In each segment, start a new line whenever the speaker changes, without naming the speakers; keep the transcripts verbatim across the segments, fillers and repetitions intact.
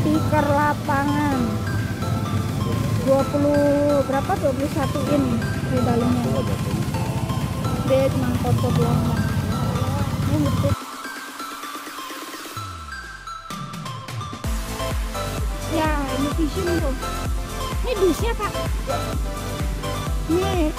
Speaker lapangan dua puluh berapa, dua puluh satu in di dalamnya. Dia cuma foto doang. Ini ngetik. Ya, ini vision tuh. Ini dusnya, Pak. Nih.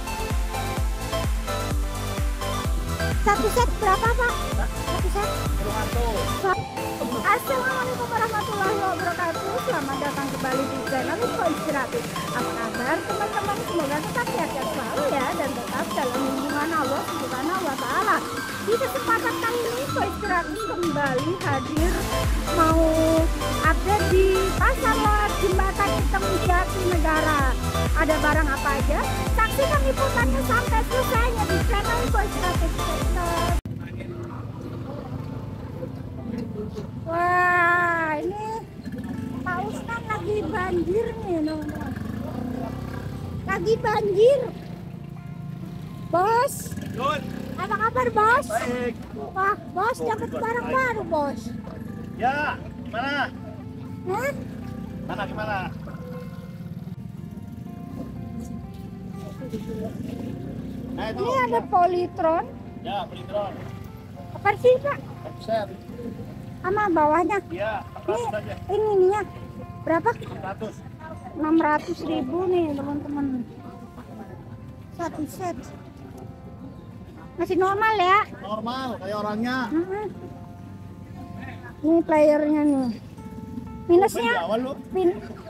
Satu set berapa, Pak? Satu set? Assalamualaikum warahmatullahi wabarakatuh. Selamat datang kembali di channel Info Inspiratif. Apa kabar teman-teman? Semoga tetap sehat selalu ya, dan tetap dalam lindungan Allah Subhanahu wa Ta'ala. Di kesempatan kali ini Info Inspiratif kembali hadir mau update di pasar lewat jembatan Hitam Jatinegara. Ada barang apa aja? Saksikan liputannya sampai selesainya di channel Info Inspiratif. Wah, ini Pak Ustadz lagi banjir nih, nomor. Lagi banjir. Bos, apa kabar, Bos?
Baik.
Wah, Bos dapat barang baru, Bos.
Ya, mana?
Hah?
Mana gimana? Nah, itu.
Ini ada Polytron.
Ya, Polytron.
Apa sih, Pak?
Set.
Sama bawahnya.
Ya,
Ini,
ratus aja.
ini ininya berapa?
ratus.
enam ratus ribu nih, teman-teman. Satu set. Masih normal ya?
Normal kayak orangnya.
Mm-hmm. Ini playernya nih. Minusnya
Main di awal lu.
min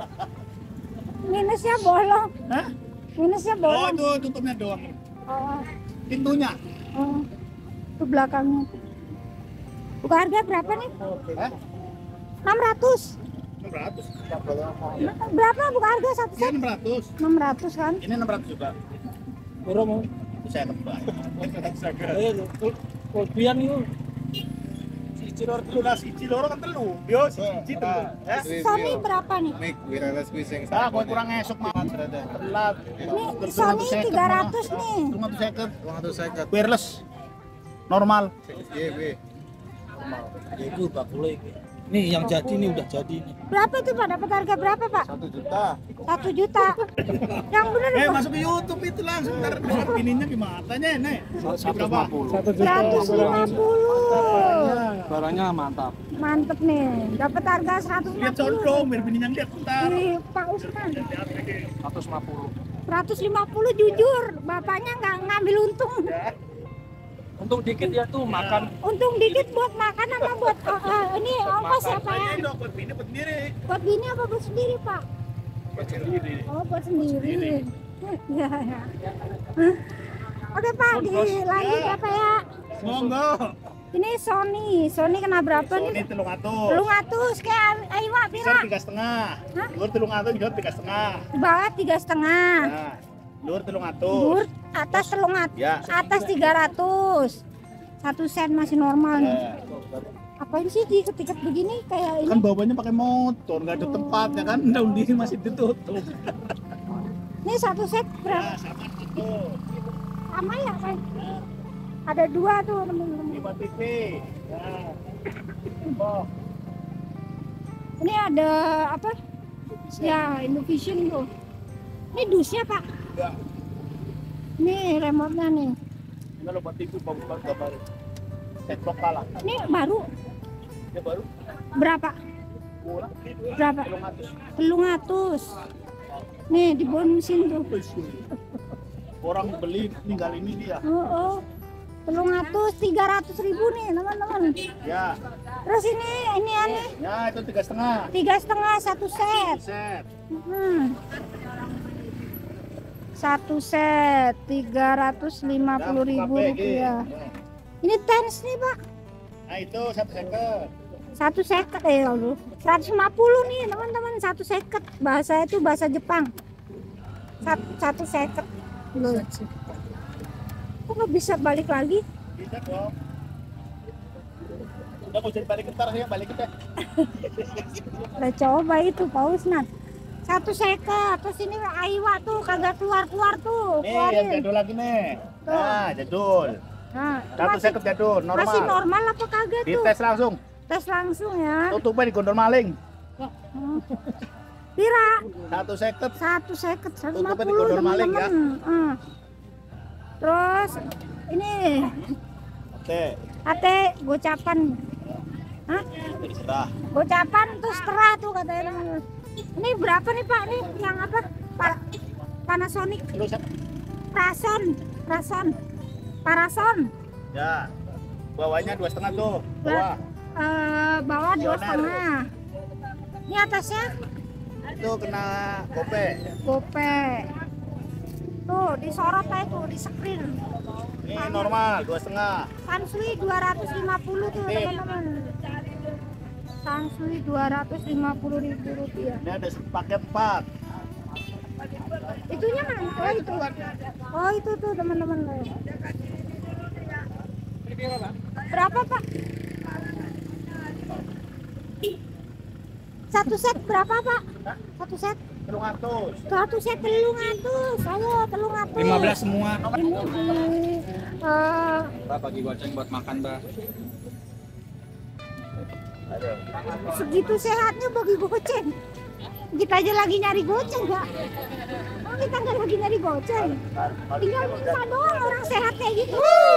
minusnya bolong.
Hah?
Minusnya
Oh,
bolong.
itu tutupnya doang.
Oh,
Pintunya.
oh. Itu belakangnya. Buka harga berapa nih?
Hah?
enam ratus.
enam ratus.
Berapa buka harga satu
Ini
set?
enam ratus.
enam ratus kan?
Ini enam ratus juga.
Berapa mau?
Saya tebak.
Ayo, kelebihan itu. Si Cilor
Lu nasi ciloro kan telu. Yo, si cici telu. Ya.
Sony berapa nih?
Mic wireless bising
Ah, kau kurang esok mah. Telat.
Ini Sony tiga ratus nih.
Cuma tuh second.
uang atau seket
Wireless. Normal.
G B
itu tak boleh. Nih yang jadi nih udah jadi nih.
Berapa itu, Pak? Dapat harga berapa, Pak?
satu juta.
Satu juta. Yang bener,
Eh,
Pak.
masuk ke YouTube itu langsung ntar lihat bininya gimana nih.
seratus lima puluh.
seratus lima puluh.
Barangnya mantap.
Mantep nih. Dapat harga seratus lima
Lihat
puluh.
condong biar bininya lihat ntar.
Di Pak Ustadz.
seratus lima puluh.
seratus lima puluh jujur. Bapaknya nggak ngambil untung.
Untung dikit ya tuh makan.
Untung dikit buat makan apa buat oh, oh, ini ongkos ya, Pak ya?
Ini dong buat bini buat sendiri.
Buat bini apa buat sendiri, Pak?
Buat sendiri.
Oh, buat sendiri. Ya, ya. Oke, Pak, dilanjut apa ya?
Monggo.
Ini Sony. Sony kena berapa
Sony
nih?
telung atus.
Telung atus kayak Aiwa
Besar
pira?
tiga setengah.
Hah?
Luar telung atus, luar tiga setengah.
Bawah tiga setengah.
Nah, luar telung
Dur
atus.
atas telung at
Ya.
atas tiga ratus. Satu sen masih normal nih.
Ya.
Apain sih diketik begini kayak ini?
Kan bawanya pakai motor, nggak ada tempatnya kan. Daun diri masih ditutup.
Ini satu set berapa?
Ya, sama itu.
Sama ya, kan? Ada dua tuh, teman-teman.
lima T V. Nah. Oh,
Ini ada apa? Ya, Indovision tuh. Ini dusnya, Pak.
ya.
Ini remote-nya nih.
Ini lo buat T V bagus banget gambar. Set lokal lah.
Ini baru
Dia baru.
berapa?
Pulang.
Berapa?
Telung atus.
Telung atus. Nih dibonusin tuh.
Orang beli tinggal ini dia.
Oh, oh. Telung atus, tiga ratus ribu nih, teman-teman.
Ya,
Terus ini, ini aneh.
ya itu tiga setengah.
Tiga setengah satu set.
Set.
Hmm. Satu set tiga ratus lima puluh ribu rupiah. Ini tens nih, Pak.
Nah itu satu second.
Satu seket eh lu. seratus lima puluh nih, teman-teman. Satu seket. Bahasa itu bahasa Jepang. Satu, satu seket. Loh. Kok nggak bisa balik lagi?
Bisa dong. Udah mau jadi balik ntar ya balik kita.
Udah coba itu, Pak Usnat. Satu seket. Terus ini Aiwa tuh kagak keluar-keluar tuh.
Nih yang
Keluarin.
jadul lagi nih.
Tuh.
Nah jadul.
Nah,
Satu
masih,
second jadul normal.
masih normal apa kagak tuh?
Dites langsung.
Tes langsung ya.
Tutupnya di gondol maling.
Hmm. Pira?
Satu seket.
Satu seket, satu lima
Tutupnya
puluh
digodol maling, ya.
teman-teman. Hmm. Terus ini
Oke.
ate gocapan. Hah?
Terserah.
Gocapan terus terah tuh katanya teman-teman. Ini berapa nih Pak? Ini yang apa? Pa Panasonic.
Terus
Rason, Rason, Parason.
ya. Bawahnya dua setengah tuh. Bawah.
Eh, bawah dua
Pioner.
setengah. Ini atasnya
Itu kena gope.
gope. Tuh disorot aja tuh di screen.
Ini normal dua setengah.
Sansui dua ratus lima puluh tuh
Tip.
teman-teman. Sansui dua ratus lima puluh ribu rupiah.
Ini ada pakai empat.
Itunya mana? Oh itu. Oh itu tuh teman-teman. Berapa Pak? Satu set berapa Pak? Satu set?
Telung atus.
Satu set telung atus. Ayo telung atus.
lima belas semua.
Ini di eh,
Mbak bagi goceng buat makan, Mbak.
segitu sehatnya bagi goceng. Kita aja lagi nyari goceng Pak. Oh, kita nggak lagi nyari goceng. Tinggal minta doang orang sehat kayak gitu.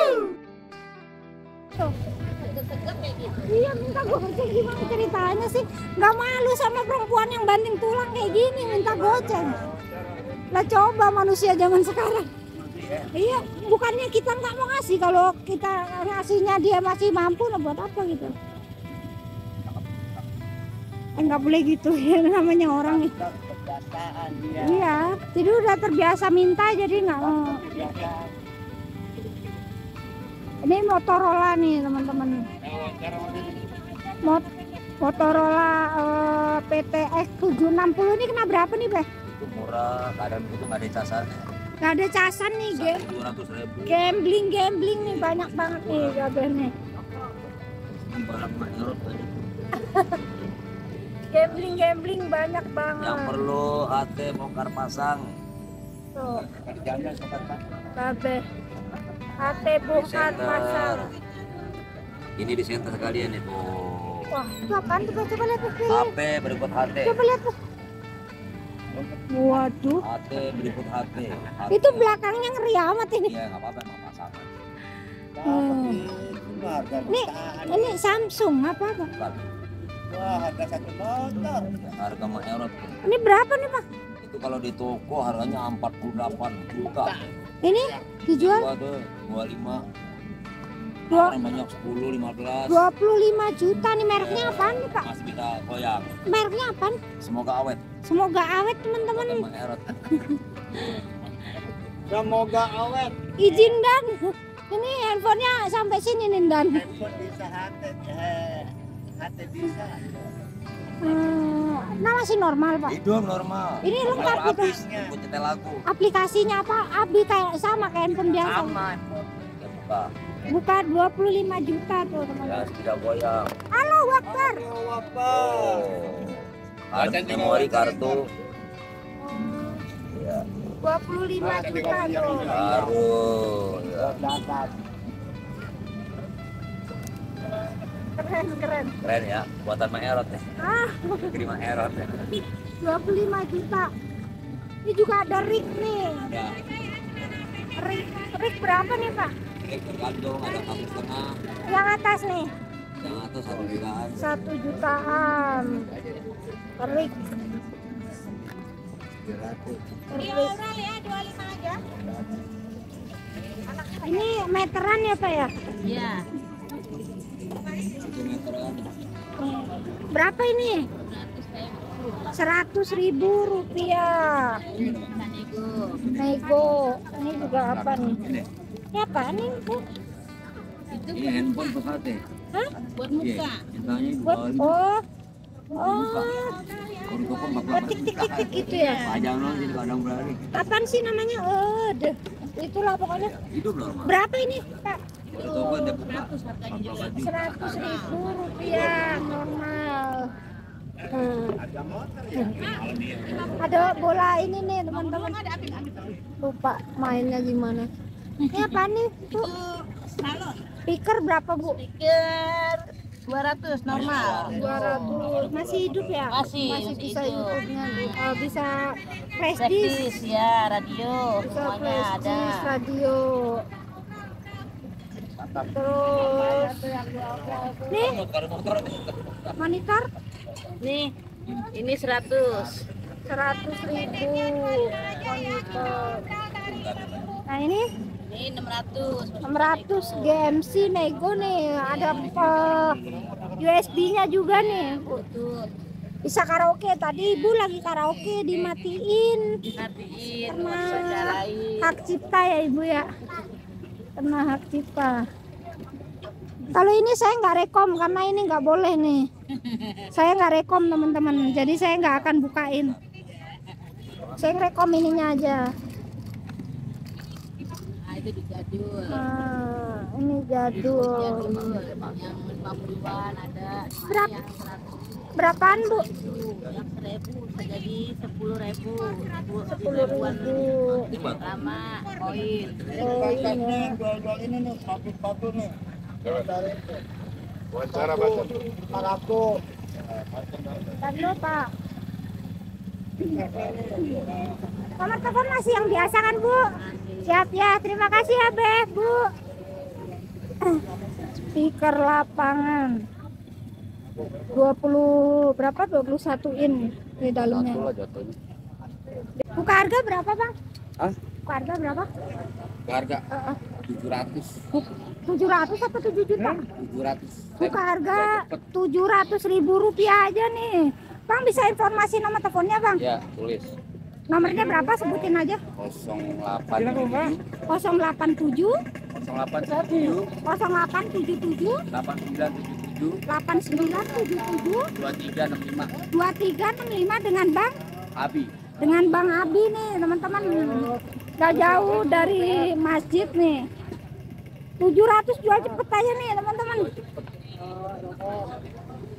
Tuh. Iya minta goceng, gimana ceritanya sih? Nggak malu sama perempuan yang banting tulang kayak gini minta goceng. Lah coba manusia zaman sekarang. Iya, bukannya kita nggak mau ngasih, kalau kita ngasihnya dia masih mampu, nah buat apa gitu? Eh, nggak boleh gitu ya, namanya orang nih. Iya, jadi udah terbiasa minta jadi nggak mau. Ini Motorola nih teman-teman. Mot Motorola eh, P T X tujuh enam puluh ini kena berapa nih Beh?
Itu murah, kadang itu nggak ada casannya.
Gak ada casan nih, ge
dua ratus ribu.
gambling gambling nih banyak banget nih Gabeh nih.
Barang Mayorot aja.
Gambling gambling banyak banget.
Yang perlu H T bongkar pasang.
Tuh,
Kerjanya sobat Pak.
Gabeh. H T bongkar
Center.
pasang.
Ini di center sekalian itu.
Wah, itu apaan tuh? Beh? Coba lihat tuh.
H P berikut H T.
Coba lihat tuh. Waduh,
H T berikut H T. H T.
itu belakangnya ngeri amat ini.
Iya nggak apa-apa emang pasangan.
Hmm.
Itu harga
Ini,
jutaan.
ini Samsung apa apa?
Bukan.
Wah, harga satu motor.
Harga Mayorot.
Ini berapa nih Pak?
Itu kalau di toko harganya empat puluh delapan juta.
Ini dijual
Gua tuh dua puluh lima.
dua-
Orang banyak sepuluh, lima belas.
dua puluh lima juta nih, mereknya apaan nih Pak?
Masih bisa goyang.
Mereknya apaan?
Semoga awet.
Semoga awet teman-teman.
Harga Mayorot.
Semoga awet.
Izin Dan. Ini handphonenya sampai sini nih Dan.
Handphone bisa H T. Eh, H T bisa.
Hmm, nah masih normal Pak.
Hidup normal.
Ini lengkap
Kalau
gitu.
habis ikut nyetel lagu.
Aplikasinya apa? Abi kayak sama kayak handphone biasa.
Sama. Ya buka.
Buka dua puluh lima juta tuh
Ya
teman-teman.
tidak goyang.
Halo Wakbar.
Oh. Ada memori kartu. Ya.
dua puluh lima juta tuh.
Baru. Ya.
Keren keren.
Keren ya. Buatan Mayorot ya.
Ah,
Negeri Mayorot ya.
dua puluh lima juta. Ini juga ada rig nih.
Ya.
Rig, rig berapa nih Pak?
Ini tergantung ada satu setengah.
Yang atas nih.
Yang atas satu jutaan.
Satu jutaan. Rig. Dioral ya, dua puluh lima aja. Ini meteran ya Pak ya?
Iya,
Satu meteran.
Berapa ini? Seratus ribu rupiah.
nego.
Nego. Ini juga apa nih? Ini apa nih? Bu?
Itu
Ini handphone plus H T.
Hah?
buat
Iya.
muka.
Mintanya
Buat
dua puluh lima.
oh. Oh,
Kalau di toko empat
buat
belas.
tik tik tik tik gitu ya.
Pajang dong sih kadang berani.
Apaan sih namanya? Oh, deh. Itulah pokoknya.
Hidup normal.
Berapa ini, Pak?
Kalau toko dia buka.
Seratus ribu rupiah normal. Hmm. Ada bola ini nih teman-teman. Lupa mainnya gimana. Ini apa nih? Tuh.
Salon.
Speaker berapa Bu?
Speaker dua ratus normal.
dua ratus masih hidup ya?
Masih,
masih
masih
bisa
hidup.
YouTube-nya uh, bisa flash disk,
Praktis ya, radio
bisa
semuanya
flash
ada.
disk, radio. Terus nih monitor
Nih, ini seratus.
seratus ribu monitor. Nah ini
Ini enam ratus.
enam ratus G M C Nego nih, ada uh, U S B-nya juga nih.
Tuh,
Bisa karaoke. Tadi ibu lagi karaoke dimatiin
dimatiin.
karena
Nyalain.
hak cipta ya ibu ya, karena hak cipta. Kalau ini saya nggak rekom karena ini nggak boleh nih. Saya nggak rekom teman-teman, jadi saya nggak akan bukain. Saya rekom ininya aja.
Nah, itu jadul.
Nah, ini jadul.
Jadul. Yang lima puluhan ada.
Berapa?
Yang seratus.
Berapaan bu?
Yang seribu bisa jadi sepuluh ribu.
Sepuluh ribu.
Lama koin.
Oh ini.
Jual-jual ini nih, sepatu-sepatu nih.
Wawancara baca.
Paraku.
Tadi lo pak. Nomor telepon masih yang biasa kan bu? Siap ya, terima kasih ya Beh bu. Speaker lapangan dua puluh berapa? dua puluh satu in di dalamnya. Buka harga berapa bang?
Hah?
Buka harga berapa?
Harga
Uh,
tujuh ratus.
tujuh ratus atau tujuh juta?
tujuh ratus.
Buka harga tujuh ratus ribu rupiah aja nih. Bang bisa informasi nomor teleponnya bang?
Ya, tulis
Nomornya berapa? Sebutin aja.
nol delapan tujuh
nol delapan
nol
tujuh
delapan tujuh
nol delapan tujuh tujuh
delapan sembilan tujuh tujuh
delapan sembilan tujuh tujuh
dua tiga enam lima.
dua tiga enam lima dengan Bang
Abi.
dengan Bang Abi nih teman-teman. Gak jauh dari masjid nih. tujuh ratus jual cepet aja nih teman-teman.